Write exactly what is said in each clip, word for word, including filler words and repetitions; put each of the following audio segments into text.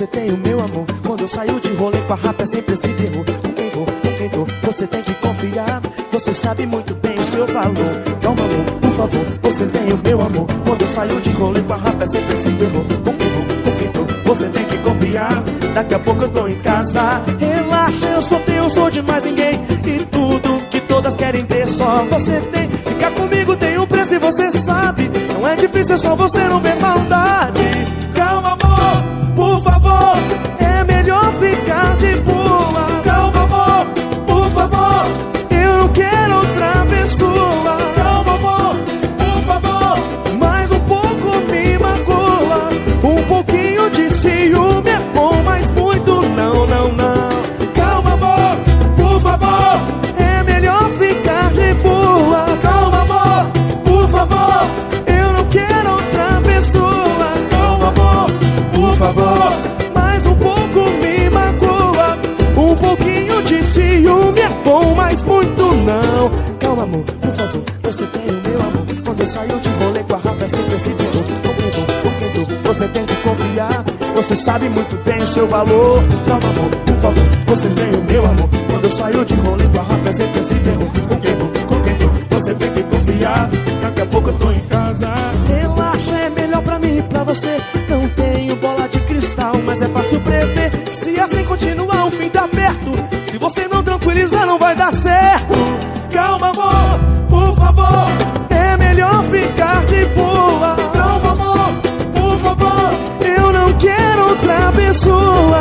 você tem o meu amor. Quando eu saio de rolê com a rapa é sempre esse terror. Com quem vou, com quem tô, você tem que confiar. Você sabe muito bem o seu valor. Calma amor, por favor, você tem o meu amor. Quando eu saio de rolê com a rapa é sempre esse terror. Com quem vou, com quem tô, você tem que confiar. Daqui a pouco eu tô em casa. Relaxa, eu sou teu, sou de mais ninguém. E tudo que todas querem ter só você tem. Ficar comigo tem um preço e você sabe. Não é difícil, é só você não ver maldade. Calma amor, por favor, é melhor ficar de boa. Calma amor, por favor, eu não quero outra pessoa. Calma amor, por favor, mais um pouco me magoa. Um pouquinho de ciúme é bom, mas muito não, não, não. Calma amor, por favor, é melhor ficar de boa. Calma amor, por favor, eu não quero outra pessoa. Calma amor, por favor, mais um pouco me magoa. Um pouquinho de ciúme é bom, mas muito não. Calma amor, por favor, você tem o meu amor. Quando eu saio de rolê com a rapa é sempre esse terror. Com quem vou, com quem tô, você tem que confiar. Você sabe muito bem o seu valor. Calma amor, por favor, você tem o meu amor. Quando eu saio de rolê com a rapa é sempre esse terror. Com quem vou, com quem tô, você tem que confiar. Daqui a pouco eu tô em casa. Relaxa, é melhor pra mim e pra você. Não tenho bola de cristal, mas é fácil prever. Se assim continuar, o fim tá perto. Se você não tranquilizar, não vai dar certo. Calma amor, por favor, é melhor ficar de boa. Calma amor, por favor, eu não quero outra pessoa.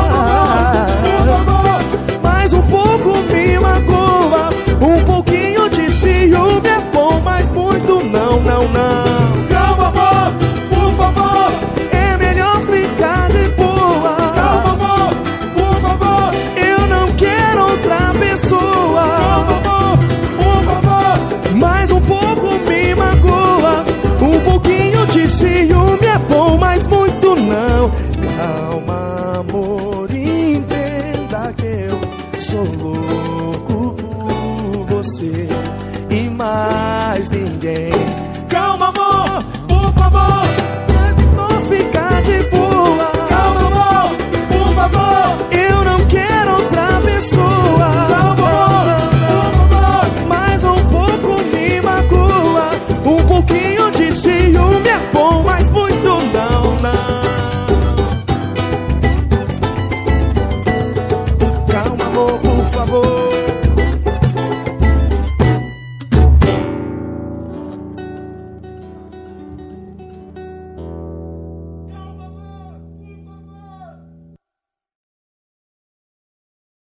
Calma amor, por favor, mais um pouco me magoa. Um pouquinho de ciúme é bom, mas muito não, não, não. Calma amor, por favor, é melhor ficar de boa. Calma amor, por favor, eu não quero outra pessoa. Calma amor, por favor, mais um pouco me magoa. Um pouquinho de ciúme é bom, mas muito não. Calma amor, entenda que eu sou louco por você e mais ninguém. Calma amor, por favor, não ficar de boa. Calma amor, por favor, eu não quero outra pessoa. Calma amor, por favor, mais um pouco me magoa. Um pouquinho de ciúme é bom, mas muito não, não. Calma amor, por favor,